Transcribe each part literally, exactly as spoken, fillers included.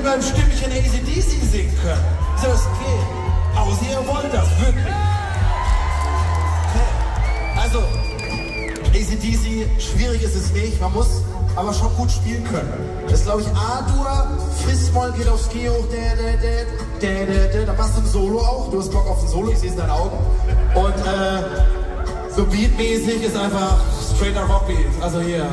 mit meinem Stimmchen A C D C singen können. Ist das okay? Außer ihr wollt das, wirklich. Okay. Also, A C D C, schwierig ist es nicht, man muss aber schon gut spielen können. Das ist, glaube ich, A-Dur, Fis-Moll geht aufs G hoch, der, der, der, der, der, der, da machst du ein Solo auch, du hast Bock auf ein Solo, ich sehe es in deinen Augen. Und äh, so beatmäßig ist einfach straighter Rockbeat, also hier.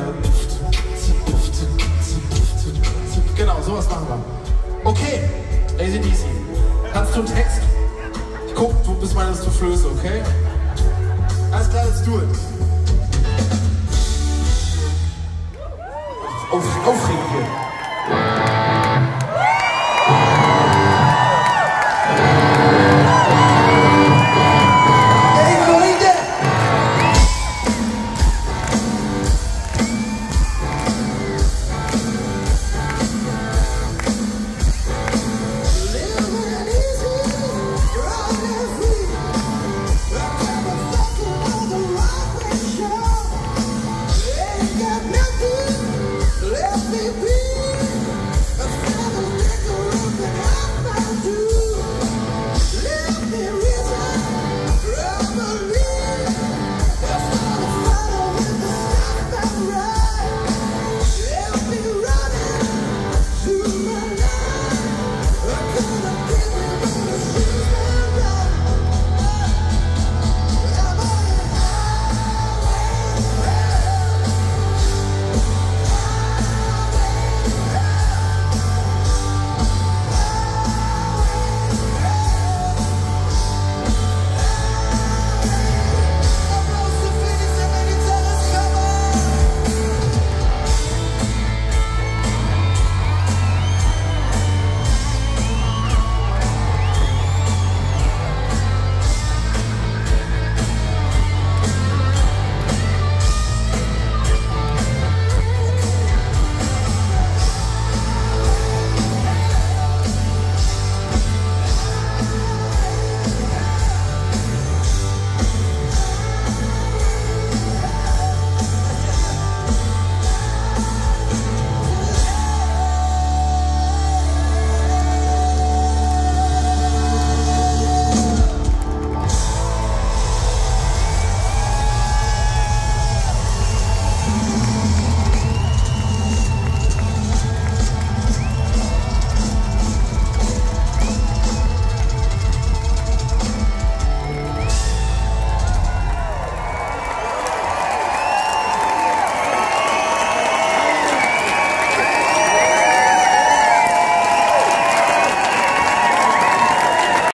Genau, sowas machen wir. Okay, A C D C, kannst du einen Text? Ich guck, du bist meines zu Flöße, okay? Alles klar, let's do it. Auf, aufregend hier.